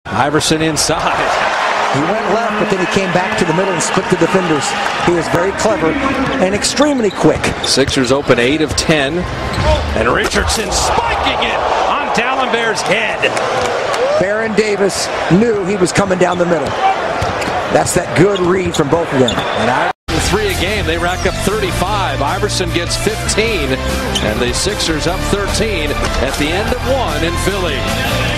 Iverson inside. He went left, but then he came back to the middle and split the defenders. He was very clever and extremely quick. Sixers open 8 of 10. And Richardson spiking it on Dalembert's head. Baron Davis knew he was coming down the middle. That's that good read from both of them. And Iverson 3 a game. They rack up 35. Iverson gets 15. And the Sixers up 13 at the end of 1 in Philly.